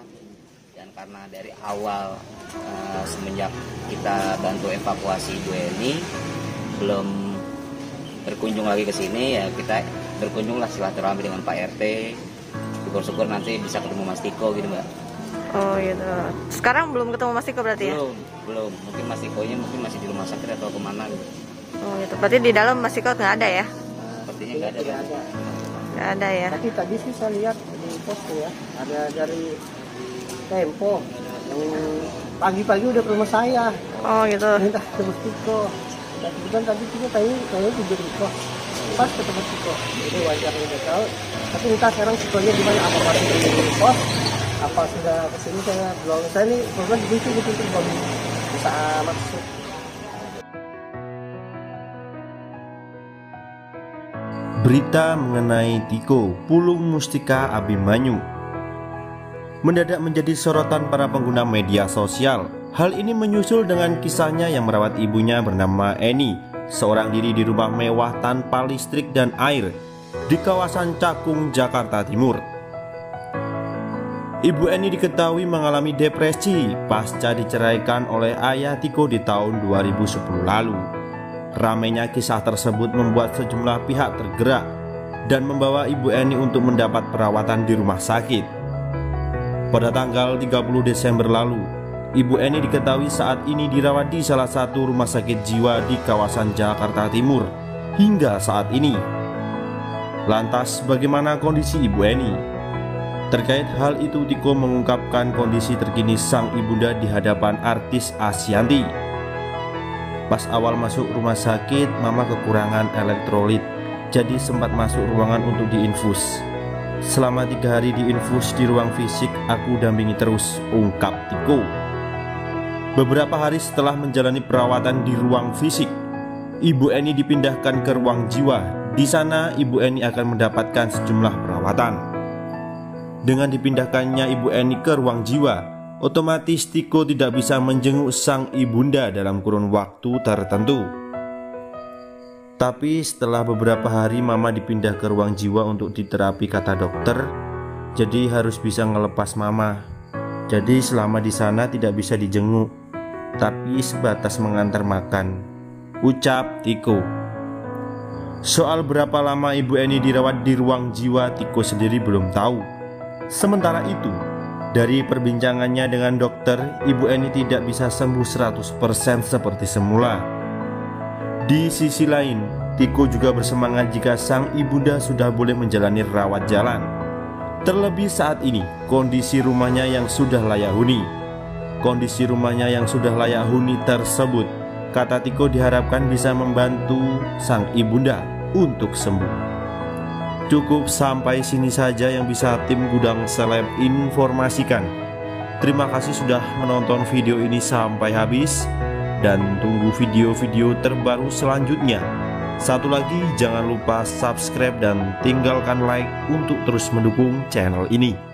Dan karena dari awal semenjak kita bantu evakuasi Ibu Eni belum berkunjung lagi ke sini, ya kita berkunjunglah silaturahmi dengan Pak RT. Syukur-syukur nanti bisa ketemu Mas Tiko gitu, Mbak. Oh gitu. Sekarang belum ketemu Mas Tiko berarti ya? Belum. Mungkin Mas Tikonya masih di rumah sakit atau kemana gitu. Oh gitu. Berarti di dalam Mas Tiko nggak ada ya? Sepertinya nggak ada. Nggak ada ya. Tapi tadi sih saya lihat di posko ya, ada dari Tempo yang pagi-pagi udah ke rumah saya. Oh gitu. Minta ketemu Tiko. Dan kemudian tadi Tiko kayaknya tidur di kos. Pas ketemu Tiko. Jadi wajar udah tahu. Tapi entah sekarang Tikonya di mana, apa masih di kos? Apa sudah kesini? Saya ini program dikunci gitu belum bisa masuk. Berita mengenai Tiko Pulung Mustika Abimanyu mendadak menjadi sorotan para pengguna media sosial. Hal ini menyusul dengan kisahnya yang merawat ibunya bernama Eni, seorang diri di rumah mewah tanpa listrik dan air di kawasan Cakung, Jakarta Timur. Ibu Eni diketahui mengalami depresi pasca diceraikan oleh ayah Tiko di tahun 2010 lalu. Ramainya kisah tersebut membuat sejumlah pihak tergerak dan membawa Ibu Eni untuk mendapat perawatan di rumah sakit. Pada tanggal 30 Desember lalu, Ibu Eni diketahui saat ini dirawat di salah satu rumah sakit jiwa di kawasan Jakarta Timur hingga saat ini. Lantas bagaimana kondisi Ibu Eni? Terkait hal itu, Tiko mengungkapkan kondisi terkini sang ibunda di hadapan artis Asyanti. Pas awal masuk rumah sakit, mama kekurangan elektrolit, jadi sempat masuk ruangan untuk diinfus. Selama 3 hari diinfus di ruang fisik, aku dampingi terus, ungkap Tiko. Beberapa hari setelah menjalani perawatan di ruang fisik, Ibu Eni dipindahkan ke ruang jiwa. Di sana Ibu Eni akan mendapatkan sejumlah perawatan. Dengan dipindahkannya Ibu Eni ke ruang jiwa, otomatis Tiko tidak bisa menjenguk sang ibunda dalam kurun waktu tertentu. Tapi setelah beberapa hari mama dipindah ke ruang jiwa untuk diterapi kata dokter, jadi harus bisa ngelepas mama. Jadi selama di sana tidak bisa dijenguk, tapi sebatas mengantar makan, ucap Tiko. Soal berapa lama Ibu Eni dirawat di ruang jiwa, Tiko sendiri belum tahu. Sementara itu, dari perbincangannya dengan dokter, Ibu Eni tidak bisa sembuh 100% seperti semula. Di sisi lain, Tiko juga bersemangat jika sang ibunda sudah boleh menjalani rawat jalan. Terlebih saat ini, kondisi rumahnya yang sudah layak huni. Kondisi rumahnya yang sudah layak huni tersebut, kata Tiko, diharapkan bisa membantu sang ibunda untuk sembuh. Cukup sampai sini saja yang bisa tim Gudang Seleb informasikan. Terima kasih sudah menonton video ini sampai habis, dan tunggu video-video terbaru selanjutnya. Satu lagi, jangan lupa subscribe dan tinggalkan like untuk terus mendukung channel ini.